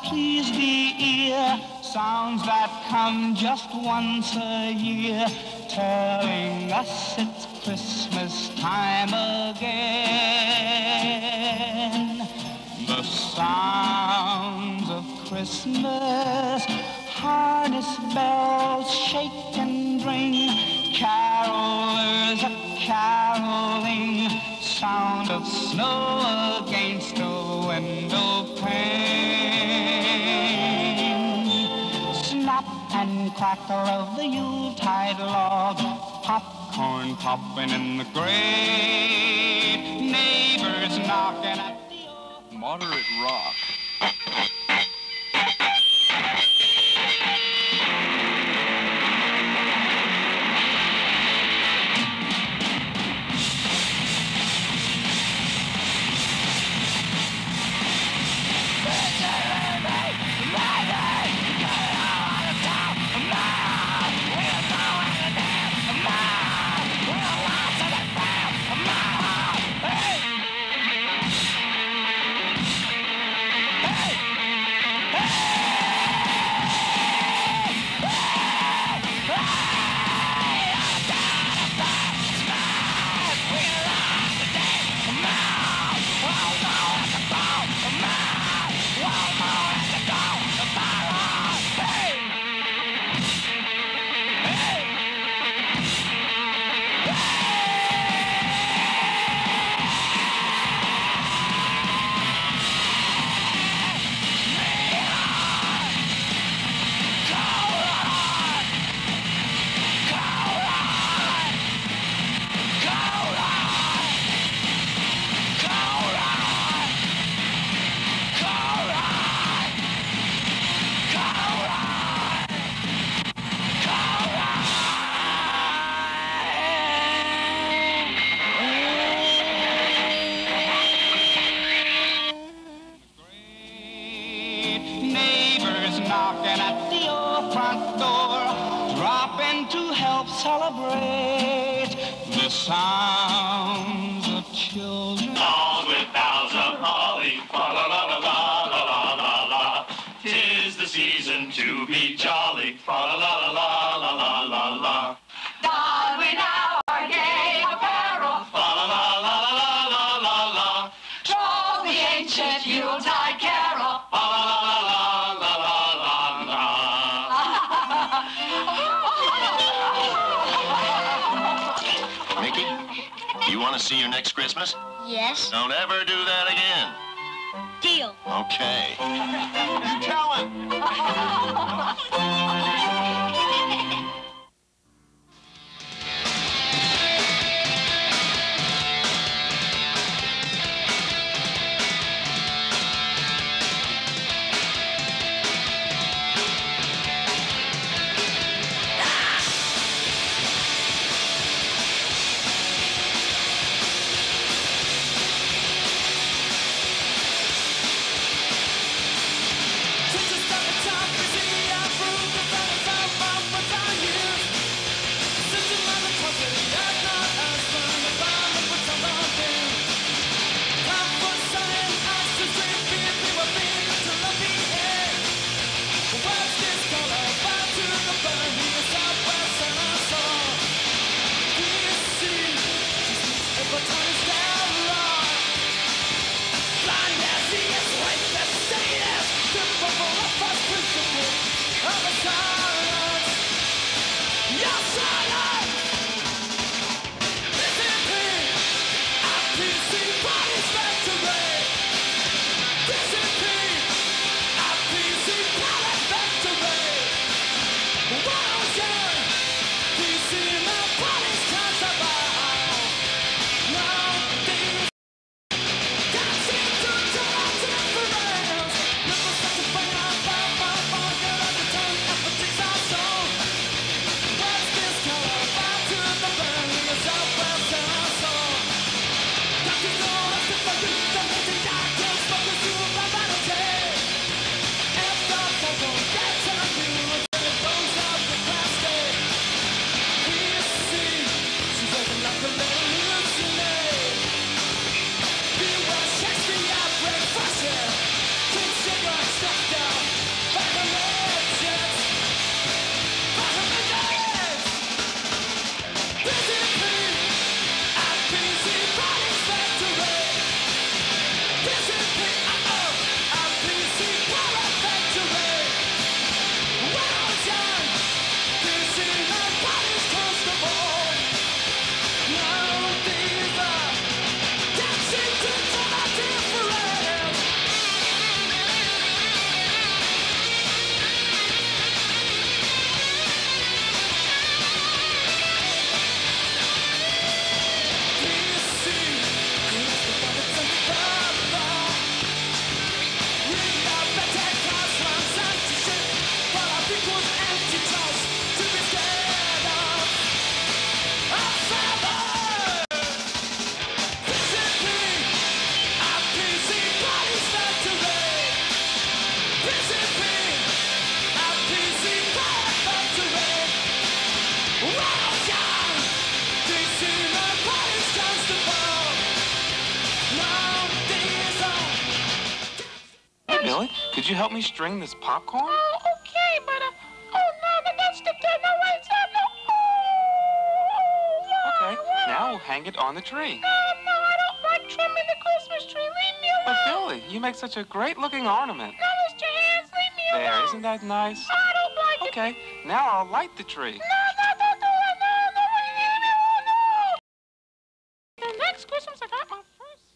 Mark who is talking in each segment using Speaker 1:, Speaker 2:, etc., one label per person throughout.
Speaker 1: please the ear, sounds that come just once a year, telling us it's Christmas time again. The sounds of Christmas, harness bells shake and ring, carolers a caroling, sound of snow against a window pane. Snap and crackle of the Yuletide log, popcorn popping in the grate, neighbors knocking at the door.
Speaker 2: Moderate rock.
Speaker 1: Knocking at the old front door, dropping to help celebrate the sounds of children.
Speaker 3: All with boughs of holly, fa la la la la la la la la. 'Tis the season to be jolly, fa la la la la la la la la.
Speaker 4: Don we now our gay apparel,
Speaker 3: Fa la la la la la la la la.
Speaker 4: troll the ancient Yuletide carol.
Speaker 3: Fa la la la la la la la la.
Speaker 5: Mickey, you want to see your next Christmas?
Speaker 6: Yes.
Speaker 5: Don't ever do that again.
Speaker 6: Deal.
Speaker 5: Okay. You tell him.
Speaker 7: Since the start of time, we see our fruit.
Speaker 2: Billy, could you help me string this popcorn?
Speaker 7: Oh, okay, but, oh, no, that's the kid. No, wait, stop, no.
Speaker 2: Okay, now we'll hang it on the tree.
Speaker 7: No, I don't like trimming the Christmas tree. Leave me alone.
Speaker 2: But Billy, you make such a great-looking ornament.
Speaker 7: No, Mr. Hands, leave me alone.
Speaker 2: There, isn't that nice?
Speaker 7: I don't like it.
Speaker 2: Okay, now I'll light the tree.
Speaker 7: No, don't do it. No, leave me alone, no. The next Christmas, I got my first.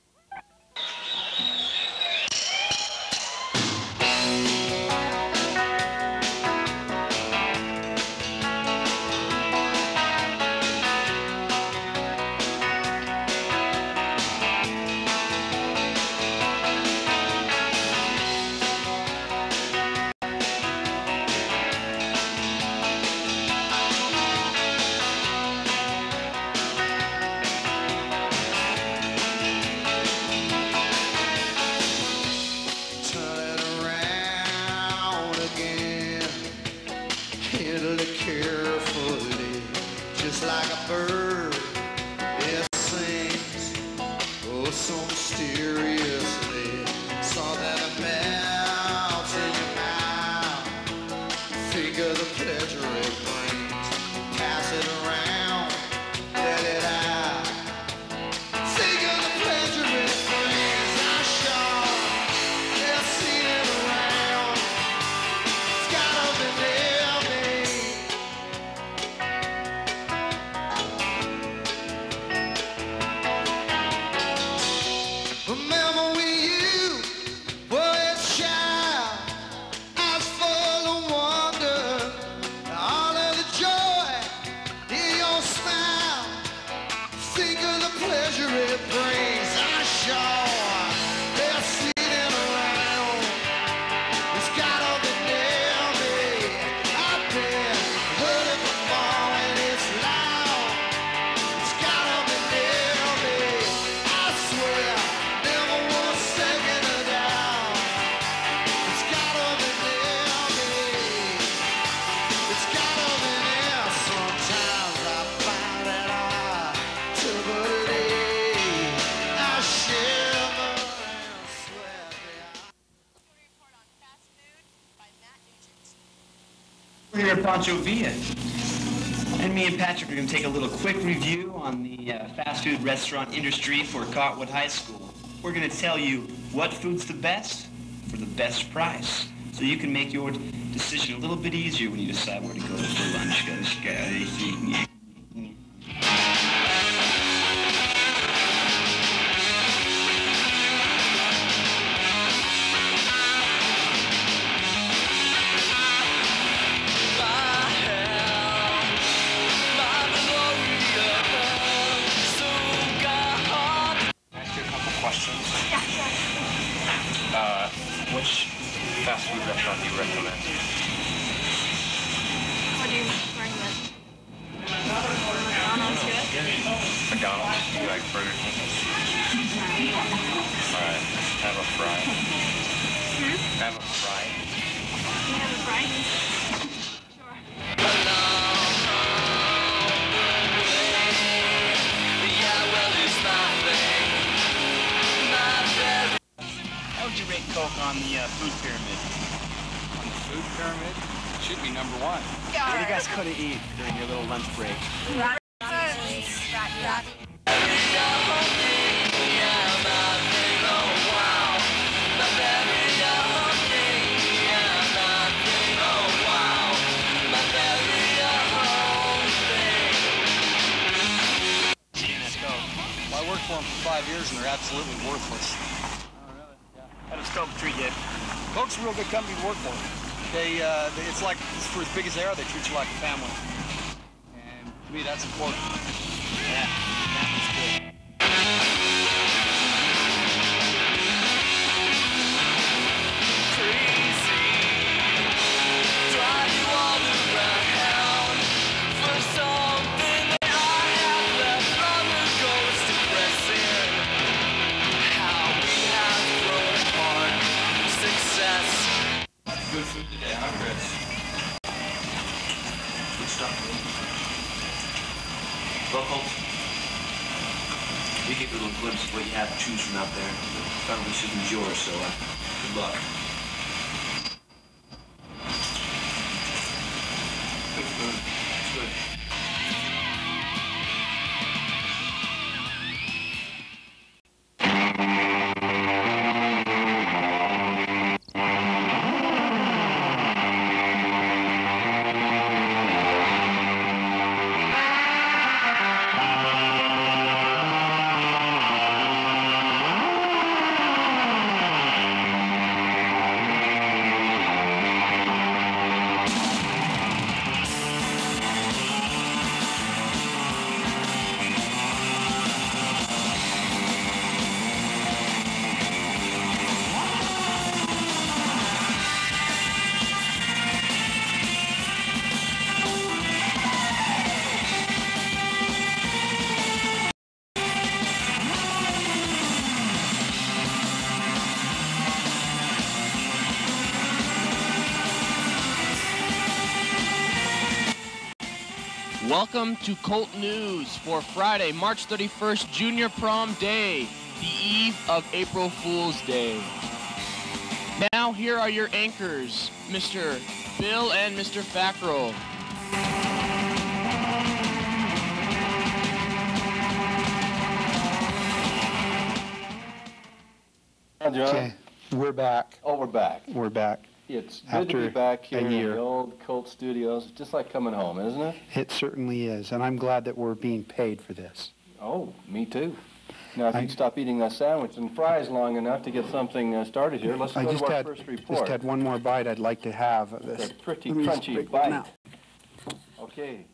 Speaker 8: We're here at Pancho Villa, and me and Patrick are going to take a little quick review on the fast food restaurant industry for Cottonwood High School. We're going to tell you what food's the best for the best price, so you can make your decision a little bit easier when you decide where to go for lunch, guys.
Speaker 2: Which fast food restaurant do you recommend?
Speaker 6: What do you recommend? McDonald's good?
Speaker 2: McDonald's? Do you like Burger King? Alright. Have a fry. Have a fry.
Speaker 6: Can you have a fry? Sure.
Speaker 8: How would you rate Coke on the food pyramid?
Speaker 2: On the food pyramid? Should be number one.
Speaker 8: What are you guys going to eat during your little lunch break?
Speaker 9: Well, I worked for them for 5 years, and they're absolutely worthless.
Speaker 8: How does Coke treat you?
Speaker 9: Coke's a real good company to work for. It's like, for as big as they are, they treat you like a family. And to me, that's important.
Speaker 8: Yeah, that was good.
Speaker 10: Good food today, huh, Chris? Good stuff, man. Well, folks, you get a little glimpse of what you have to choose from out there. The front decision's yours, so good luck. Good food. It's good.
Speaker 11: Welcome to Colt News for Friday, March 31st, Junior Prom Day, the eve of April Fool's Day. Now, here are your anchors, Mr. Bill and Mr. Fackrell.
Speaker 12: Okay, we're back.
Speaker 13: Oh, we're back.
Speaker 12: We're back.
Speaker 13: It's good to be back here in the old Colt Studios. It's just like coming home, isn't it?
Speaker 12: It certainly is, and I'm glad that we're being paid for this.
Speaker 13: Oh, me too. Now, if you'd stop eating that sandwich and fries long enough to get something started here, let's go to our first report.
Speaker 12: I just had one more bite I'd like to have of this.
Speaker 13: It's a pretty crunchy bite. Okay.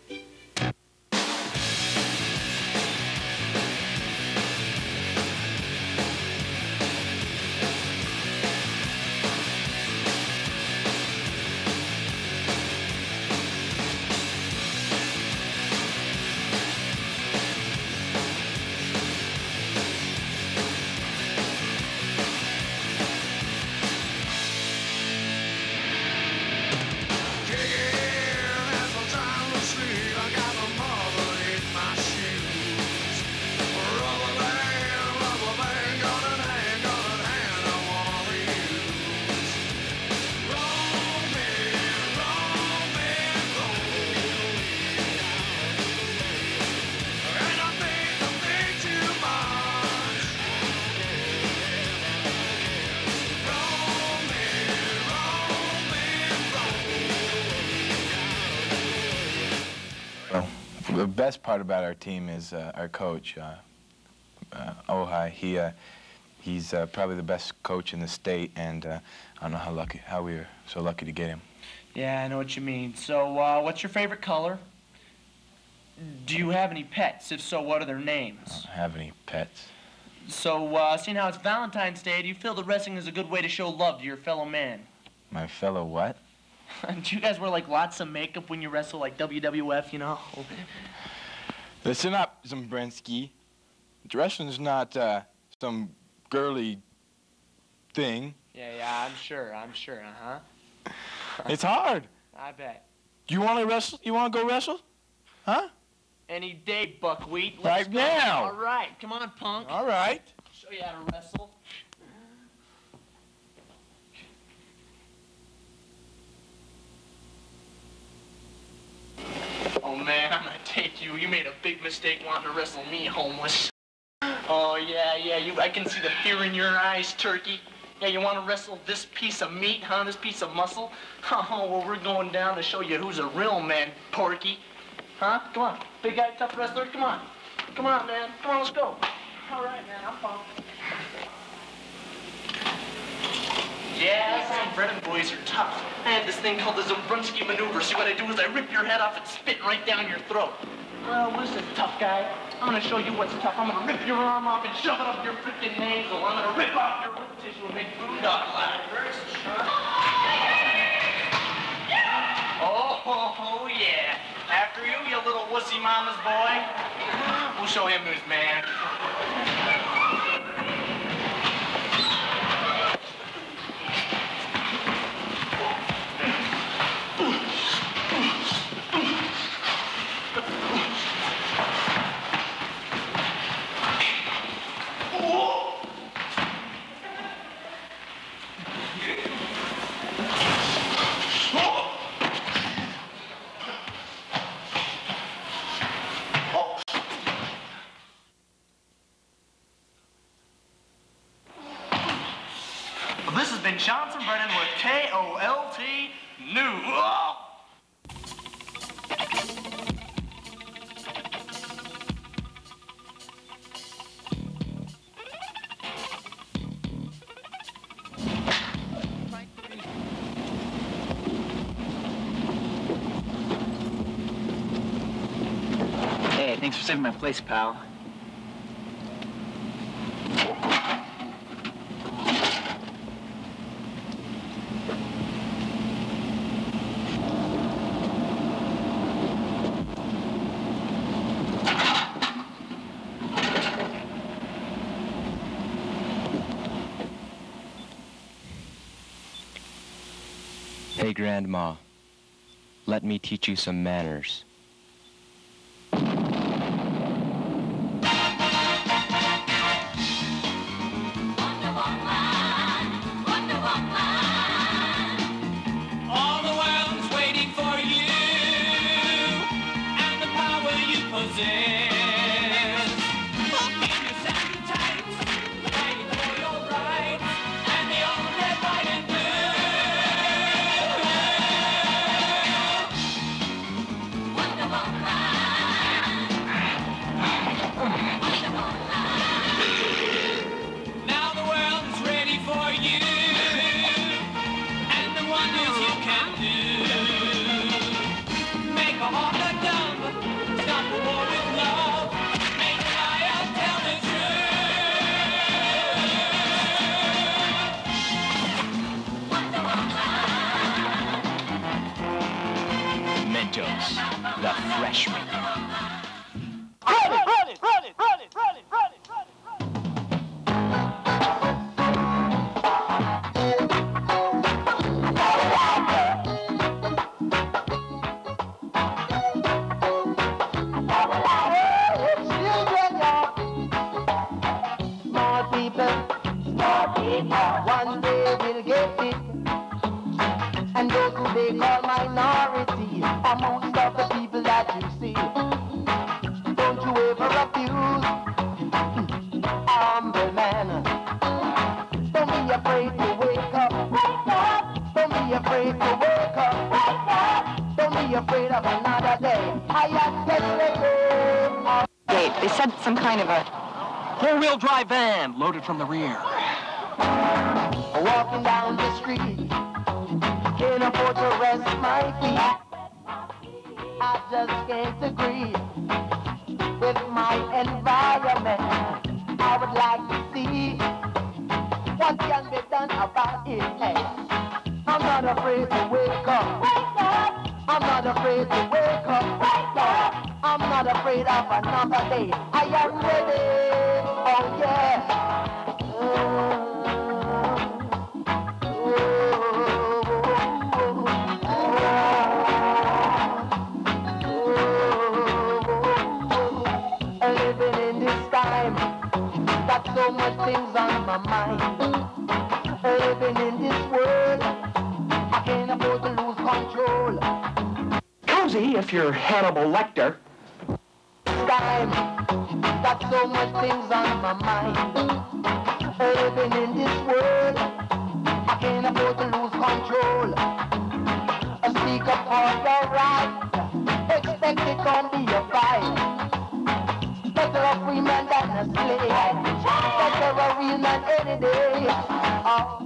Speaker 14: The best part about our team is our coach, Ojai. He's probably the best coach in the state, and I don't know how we were so lucky to get him.
Speaker 11: Yeah, I know what you mean. So, what's your favorite color? Do you have any pets? If so, what are their names?
Speaker 14: I don't have any pets.
Speaker 11: So, seeing how it's Valentine's Day, do you feel that wrestling is a good way to show love to your fellow man?
Speaker 14: My fellow what?
Speaker 11: Do you guys wear, like, lots of makeup when you wrestle, like WWF, you know?
Speaker 14: Listen up, Zimbrinsky. Wrestling's not some girly thing.
Speaker 11: Yeah, I'm sure, uh-huh.
Speaker 14: It's hard.
Speaker 11: I bet.
Speaker 14: You want to wrestle? You want to go wrestle? Huh?
Speaker 11: Any day, Buckwheat.
Speaker 14: Right now.
Speaker 11: All right, come on, punk.
Speaker 14: All right.
Speaker 11: Show you how to wrestle. Oh, man, I'm gonna take you. You made a big mistake wanting to wrestle me, homeless. Oh, yeah, I can see the fear in your eyes, turkey. Yeah, you want to wrestle this piece of meat, huh? This piece of muscle? Oh, well, we're going down to show you who's a real man, porky. Huh? Come on. Big guy, tough wrestler, come on. Come on, man. Come on, let's go. All right, man, I'm pumped. Yeah, some Brennan boys are tough. I had this thing called the Zimbrinsky maneuver. See, what I do is I rip your head off and spit right down your throat. Well, listen, tough guy. I'm gonna show you what's tough. I'm gonna rip your arm off and shove it up your freaking nasal. I'm gonna rip off your lip tissue and make boondoggle out of it. Oh, yeah. After you, you little wussy mama's boy. We'll show him who's man.
Speaker 8: Thanks for saving my place, pal.
Speaker 15: Hey, Grandma, let me teach you some manners.
Speaker 3: All the world's waiting for you and the power you possess. In your satin tights, fighting for your rights and the old red, white, and now the world is ready for you and the wonders you can do. Make a heart look dumb, stop the war with love, make a liar tell the truth.
Speaker 15: Mentos, the freshman.
Speaker 3: Run it, run it, run it, run it, run it, run it, run it.
Speaker 16: Small people, one day will get it. And those who they call minority amongst of the people that you see. Don't you ever refuse, humble man. Don't be afraid to wake up. Wake up. Don't be afraid to wake up. Wake up. Don't be afraid of another day. I am getting
Speaker 17: They said some kind of a
Speaker 8: four-wheel drive van loaded from the rear.
Speaker 16: walking down the street. Can't afford to rest my feet. I just can't agree with my environment. I would like to see what can be done about it. Hey, I'm not afraid to wake up. Wake up. I'm not afraid to wake up. Wake up. I'm not afraid of another day. I am ready. Oh yeah. Living in this time, got so much things on my mind. Living in this world, I can't afford to lose control.
Speaker 8: Cozy if you're Hannibal Lecter.
Speaker 16: Time, got so much things on my mind. Living in this world, I can't afford to lose control. Speak up for your right, expect it gon' be a fight. Better a free man than a slave. Better a real man any day. Oh.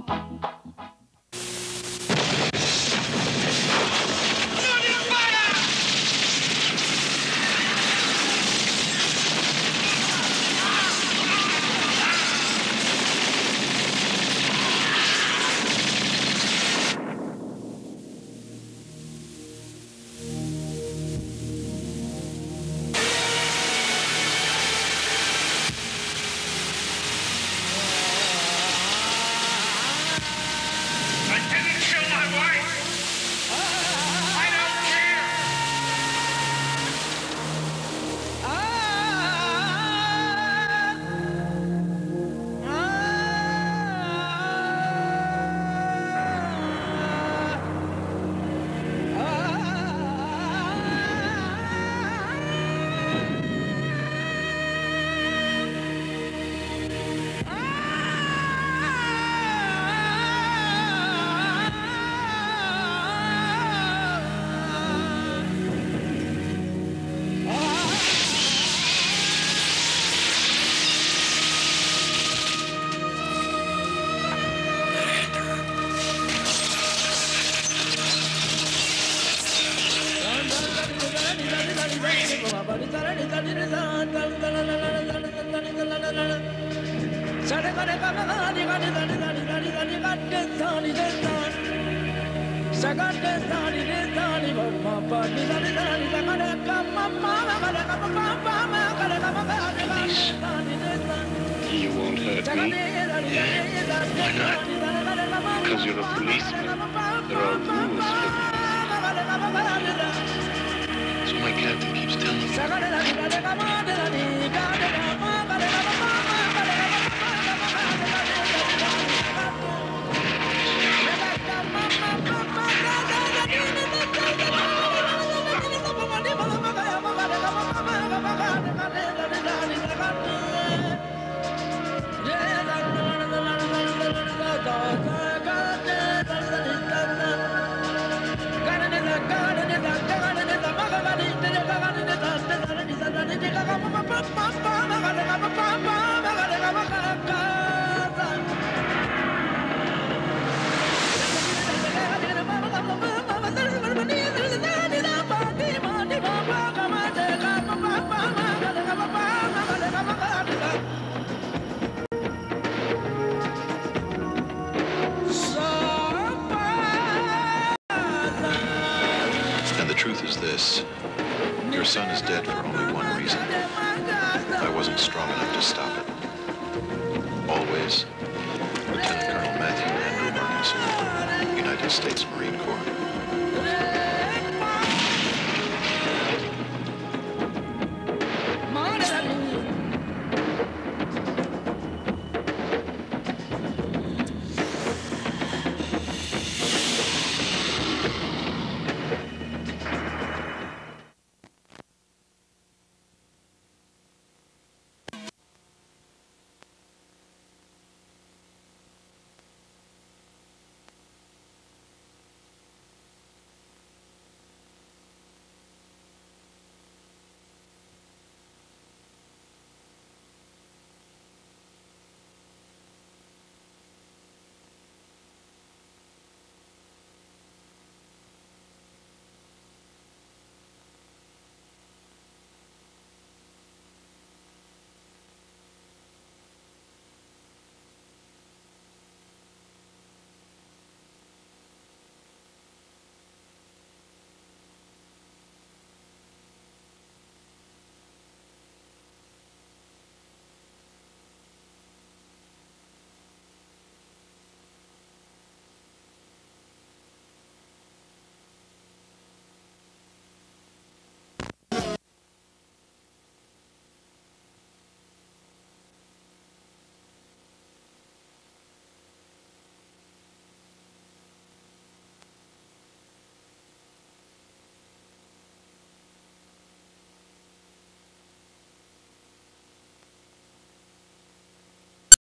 Speaker 2: You won't hurt me. Yeah? Why not? Because you're a policeman. There are rules for police. So my captain keeps telling me.
Speaker 5: And the truth is this. Your son is dead for only one reason. I wasn't strong enough to stop it. Always, Lieutenant Colonel Matthew Andrew Marcus, United States Marine Corps.